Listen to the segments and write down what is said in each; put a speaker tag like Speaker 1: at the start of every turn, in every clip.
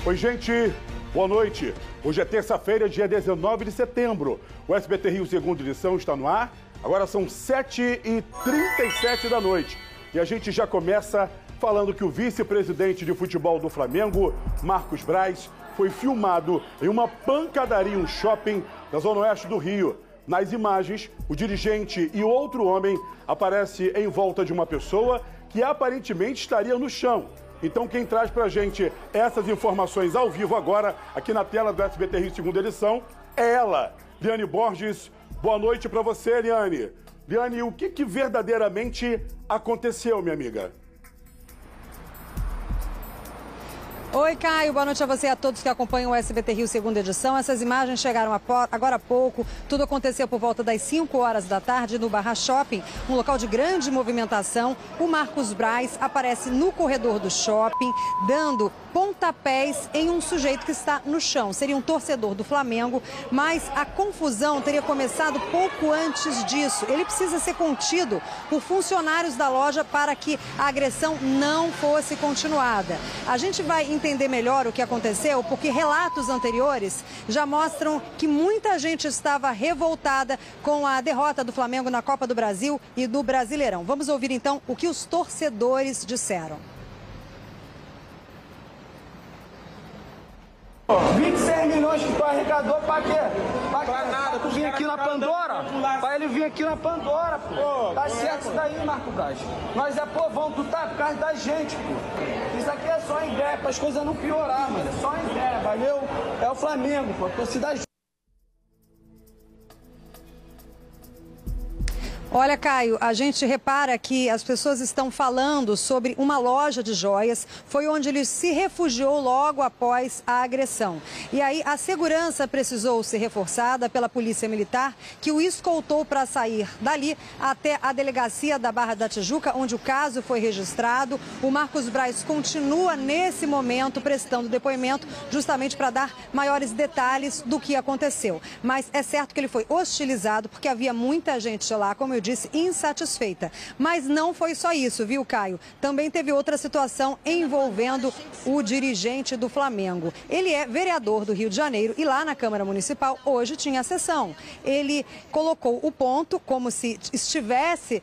Speaker 1: Oi, gente. Boa noite. Hoje é terça-feira, dia 19 de setembro. O SBT Rio Segunda Edição está no ar. Agora são 7h37 da noite. E a gente já começa falando que o vice-presidente de futebol do Flamengo, Marcos Braz, foi filmado em uma pancadaria em um shopping na zona oeste do Rio. Nas imagens, o dirigente e outro homem aparecem em volta de uma pessoa que aparentemente estaria no chão. Então quem traz pra gente essas informações ao vivo agora, aqui na tela do SBT Rio Segunda Edição, é ela, Liane Borges. Boa noite pra você, Liane. Liane, o que verdadeiramente aconteceu, minha amiga?
Speaker 2: Oi, Caio. Boa noite a você e a todos que acompanham o SBT Rio Segunda Edição. Essas imagens chegaram agora há pouco. Tudo aconteceu por volta das 5 horas da tarde no Barra Shopping, um local de grande movimentação. O Marcos Braz aparece no corredor do shopping, dando pontapés em um sujeito que está no chão. Seria um torcedor do Flamengo, mas a confusão teria começado pouco antes disso. Ele precisa ser contido por funcionários da loja para que a agressão não fosse continuada. A gente vai entender melhor o que aconteceu, porque relatos anteriores já mostram que muita gente estava revoltada com a derrota do Flamengo na Copa do Brasil e do Brasileirão. Vamos ouvir então o que os torcedores disseram.
Speaker 3: 26 milhões que tu arrecadou pra quê? Pra nada. Tu vir aqui na Pandora? Pra ele vir aqui na Pandora, pô. Tá certo isso daí, Marco Braz. Nós é povão, tu tá por causa da gente, pô. Isso aqui é só ideia, para as coisas não piorar, mano. É só ideia, valeu? É o Flamengo, pô. Torcida.
Speaker 2: Olha, Caio, a gente repara que as pessoas estão falando sobre uma loja de joias. Foi onde ele se refugiou logo após a agressão. E aí a segurança precisou ser reforçada pela Polícia Militar, que o escoltou para sair dali até a delegacia da Barra da Tijuca, onde o caso foi registrado. O Marcos Braz continua nesse momento prestando depoimento justamente para dar maiores detalhes do que aconteceu. Mas é certo que ele foi hostilizado porque havia muita gente lá, como eu disse, insatisfeita. Mas não foi só isso, viu, Caio? Também teve outra situação envolvendo o dirigente do Flamengo. Ele é vereador do Rio de Janeiro e lá na Câmara Municipal hoje tinha sessão. Ele colocou o ponto como se estivesse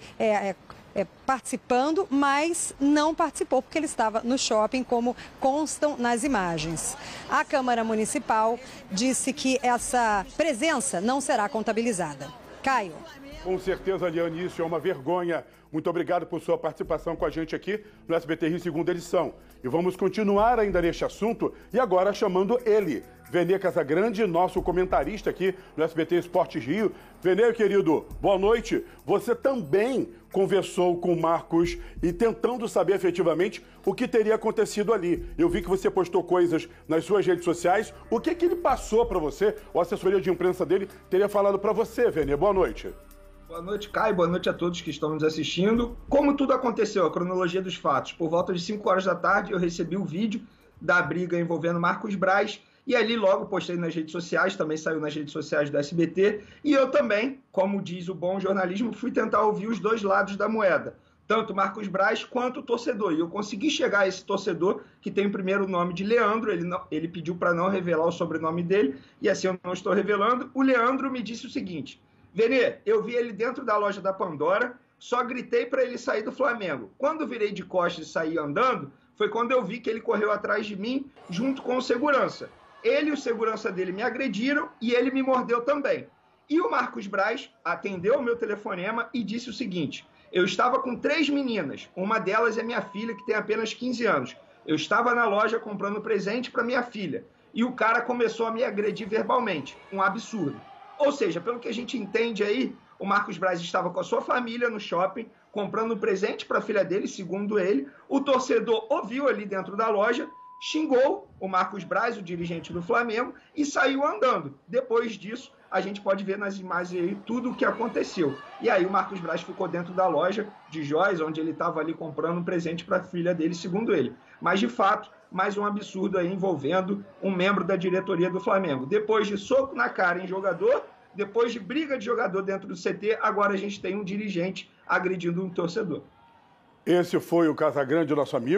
Speaker 2: participando, mas não participou porque ele estava no shopping, como constam nas imagens. A Câmara Municipal disse que essa presença não será contabilizada. Caio.
Speaker 1: Com certeza, Liane, isso é uma vergonha. Muito obrigado por sua participação com a gente aqui no SBT Rio Segunda Edição. E vamos continuar ainda neste assunto e agora chamando ele, Vene Casagrande, nosso comentarista aqui no SBT Esportes Rio. Vene, querido, boa noite. Você também conversou com o Marcos e tentando saber efetivamente o que teria acontecido ali. Eu vi que você postou coisas nas suas redes sociais. O que ele passou para você? Ou a assessoria de imprensa dele teria falado para você, Vene? Boa noite.
Speaker 3: Boa noite, Caio. Boa noite a todos que estão nos assistindo. Como tudo aconteceu, a cronologia dos fatos. Por volta de 5 horas da tarde, eu recebi o vídeo da briga envolvendo Marcos Braz e ali logo postei nas redes sociais, também saiu nas redes sociais do SBT. E eu também, como diz o bom jornalismo, fui tentar ouvir os dois lados da moeda, tanto Marcos Braz quanto o torcedor. E eu consegui chegar a esse torcedor, que tem o primeiro nome de Leandro. Ele pediu para não revelar o sobrenome dele, e assim eu não estou revelando. O Leandro me disse o seguinte: Vene, eu vi ele dentro da loja da Pandora, só gritei para ele sair do Flamengo. Quando virei de costas e saí andando, foi quando eu vi que ele correu atrás de mim junto com o segurança. Ele e o segurança dele me agrediram e ele me mordeu também. E o Marcos Braz atendeu o meu telefonema e disse o seguinte: eu estava com 3 meninas, uma delas é minha filha, que tem apenas 15 anos. Eu estava na loja comprando presente para minha filha e o cara começou a me agredir verbalmente, um absurdo. Ou seja, pelo que a gente entende aí, o Marcos Braz estava com a sua família no shopping, comprando um presente para a filha dele, segundo ele. O torcedor ouviu ali dentro da loja, xingou o Marcos Braz, o dirigente do Flamengo, e saiu andando. Depois disso, a gente pode ver nas imagens aí tudo o que aconteceu. E aí o Marcos Braz ficou dentro da loja de joias, onde ele estava ali comprando um presente para a filha dele, segundo ele. Mas, de fato, mais um absurdo aí envolvendo um membro da diretoria do Flamengo. Depois de soco na cara em jogador, depois de briga de jogador dentro do CT, agora a gente tem um dirigente agredindo um torcedor.
Speaker 1: Esse foi o Casagrande, nosso amigo.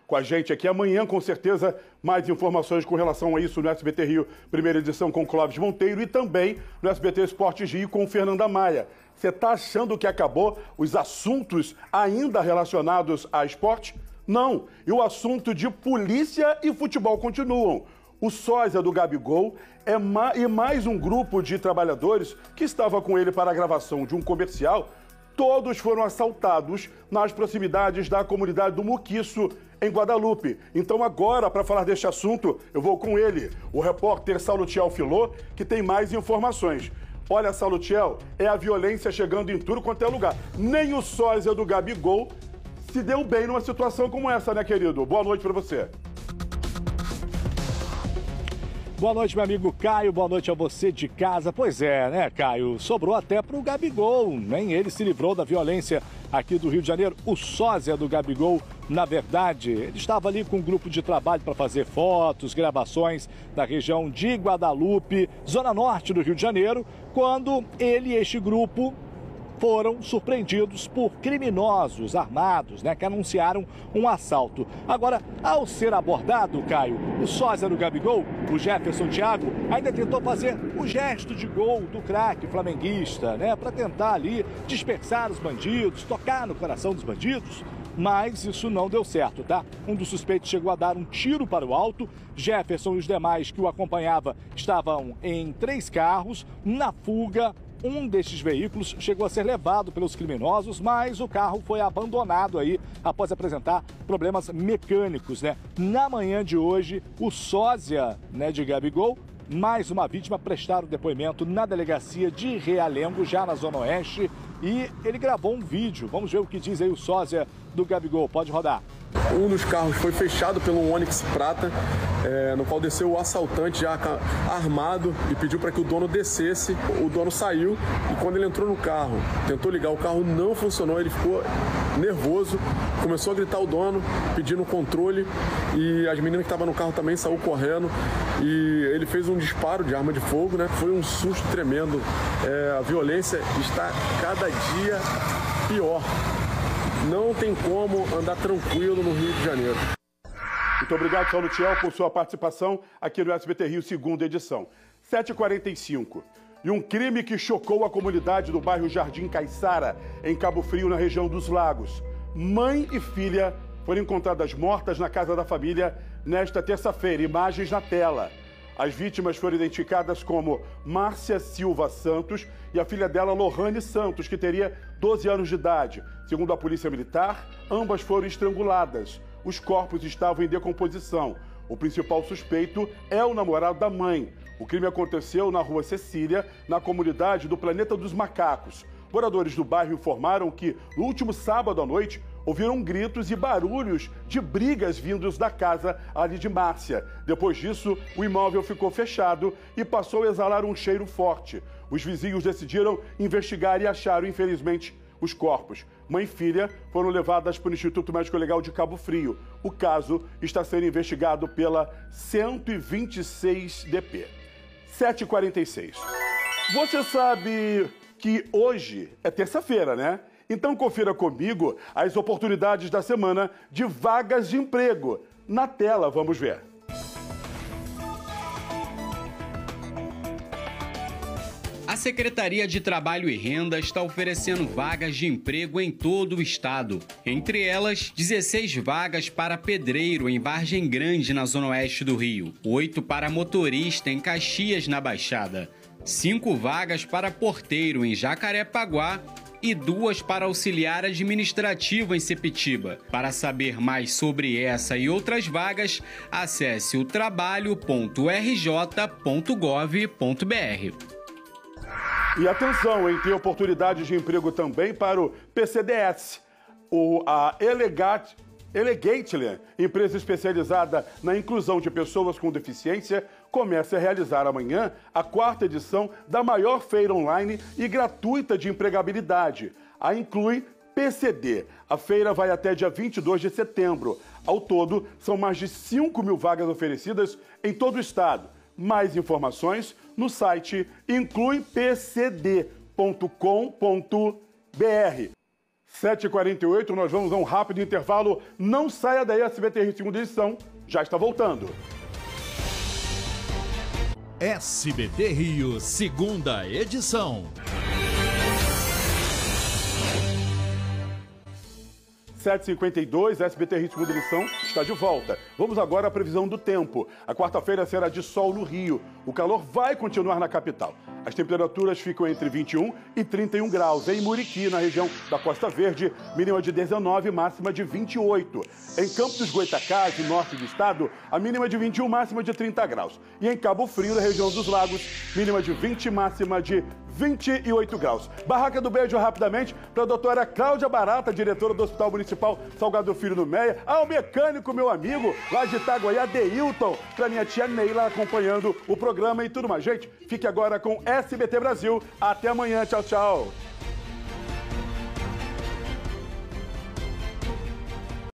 Speaker 1: com a gente aqui. Amanhã, com certeza, mais informações com relação a isso no SBT Rio, primeira edição com Clóvis Monteiro e também no SBT Esportes Rio com Fernanda Maia. Você está achando que acabou os assuntos ainda relacionados a esporte? Não. E o assunto de polícia e futebol continuam. O sósia do Gabigol e mais um grupo de trabalhadores que estava com ele para a gravação de um comercial, todos foram assaltados nas proximidades da comunidade do Muquiço, em Guadalupe. Então agora, para falar deste assunto, eu vou com ele, o repórter Salutiel Filô, que tem mais informações. Olha, Salutiel, é a violência chegando em tudo quanto é lugar. Nem o sósia do Gabigol se deu bem numa situação como essa, né, querido? Boa noite para você.
Speaker 4: Boa noite, meu amigo Caio. Boa noite a você de casa. Pois é, né, Caio? Sobrou até para o Gabigol. Nem ele se livrou da violência aqui do Rio de Janeiro. O sósia do Gabigol, na verdade, ele estava ali com um grupo de trabalho para fazer fotos, gravações da região de Guadalupe, zona norte do Rio de Janeiro, quando ele e este grupo foram surpreendidos por criminosos armados, né, que anunciaram um assalto. Agora, ao ser abordado, Caio, o sósia do Gabigol, o Jefferson Thiago, ainda tentou fazer o gesto de gol do craque flamenguista, né, para tentar ali dispersar os bandidos, tocar no coração dos bandidos. Mas isso não deu certo, tá? Um dos suspeitos chegou a dar um tiro para o alto. Jefferson e os demais que o acompanhavam estavam em 3 carros, na fuga. Um destes veículos chegou a ser levado pelos criminosos, mas o carro foi abandonado aí após apresentar problemas mecânicos, né? Na manhã de hoje, o sósia, né, de Gabigol, mais uma vítima, prestaram depoimento na delegacia de Realengo, já na Zona Oeste, e ele gravou um vídeo. Vamos ver o que diz aí o sósia do Gabigol. Pode rodar.
Speaker 5: Um dos carros foi fechado pelo Onix Prata, no qual desceu o assaltante já armado e pediu para que o dono descesse. O dono saiu e quando ele entrou no carro, tentou ligar, o carro não funcionou, ele ficou nervoso, começou a gritar o dono, pedindo controle, e as meninas que estavam no carro também saíram correndo e ele fez um disparo de arma de fogo, né? Foi um susto tremendo. A violência está cada dia pior. Não tem como andar tranquilo no Rio de Janeiro.
Speaker 1: Muito obrigado, Salutiel, por sua participação aqui no SBT Rio, segunda edição. 7h45. E um crime que chocou a comunidade do bairro Jardim Caiçara, em Cabo Frio, na região dos Lagos. Mãe e filha foram encontradas mortas na casa da família nesta terça-feira. Imagens na tela. As vítimas foram identificadas como Márcia Silva Santos e a filha dela, Lohane Santos, que teria 12 anos de idade. Segundo a Polícia Militar, ambas foram estranguladas. Os corpos estavam em decomposição. O principal suspeito é o namorado da mãe. O crime aconteceu na Rua Cecília, na comunidade do Planeta dos Macacos. Moradores do bairro informaram que, no último sábado à noite, ouviram gritos e barulhos de brigas vindos da casa ali de Márcia. Depois disso, o imóvel ficou fechado e passou a exalar um cheiro forte. Os vizinhos decidiram investigar e acharam, infelizmente, os corpos. Mãe e filha foram levadas para o Instituto Médico Legal de Cabo Frio. O caso está sendo investigado pela 126 DP. 7h46. Você sabe que hoje é terça-feira, né? Então confira comigo as oportunidades da semana de vagas de emprego. Na tela, vamos ver.
Speaker 6: A Secretaria de Trabalho e Renda está oferecendo vagas de emprego em todo o estado. Entre elas, 16 vagas para pedreiro em Vargem Grande, na Zona Oeste do Rio. 8 para motorista em Caxias, na Baixada. 5 vagas para porteiro em Jacarepaguá e 2 para auxiliar administrativo em Sepitiba. Para saber mais sobre essa e outras vagas, acesse o trabalho.rj.gov.br.
Speaker 1: E atenção, hein? Tem oportunidades de emprego também para o PCDS. A Elegately, empresa especializada na inclusão de pessoas com deficiência, começa a realizar amanhã a 4ª edição da maior feira online e gratuita de empregabilidade. A Inclui PCD. A feira vai até dia 22 de setembro. Ao todo, são mais de 5.000 vagas oferecidas em todo o estado. Mais informações no site incluipcd.com.br. 7h48, nós vamos a um rápido intervalo. Não saia daí, a SBT Rio segunda edição já está voltando.
Speaker 7: SBT Rio, segunda edição.
Speaker 1: 7h52, SBT Rio segunda edição está de volta. Vamos agora à previsão do tempo. A quarta-feira será de sol no Rio. O calor vai continuar na capital. As temperaturas ficam entre 21 e 31 graus. Em Muriqui, na região da Costa Verde, mínima de 19, máxima de 28. Em Campos dos Goytacazes, no norte do estado, a mínima de 21, máxima de 30 graus. E em Cabo Frio, na região dos Lagos, mínima de 20, máxima de 28 graus. Barraca do Beijo, rapidamente, para a doutora Cláudia Barata, diretora do Hospital Municipal Salgado Filho no Meia. Ao mecânico, meu amigo, lá de Itaguaí, Adeilton, para minha tia Neila, acompanhando o programa e tudo mais. Gente, fique agora com SBT Brasil. Até amanhã. Tchau, tchau.